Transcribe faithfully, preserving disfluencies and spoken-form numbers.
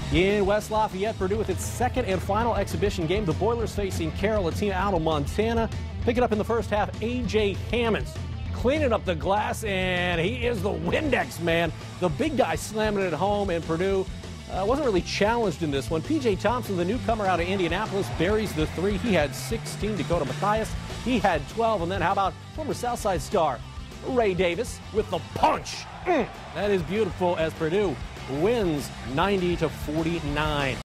In West Lafayette, Purdue with its second and final exhibition game. The Boilers facing Carroll, a team out of Montana. Picking up in the first half, A J Hammonds cleaning up the glass, and he is the Windex man. The big guy slamming it home, and Purdue uh, wasn't really challenged in this one. P J Thompson, the newcomer out of Indianapolis, buries the three. He had sixteen. Dakota Mathias, he had twelve. And then how about former Southside star Ray Davis with the punch? Mm, that is beautiful as Purdue wins ninety to forty-nine.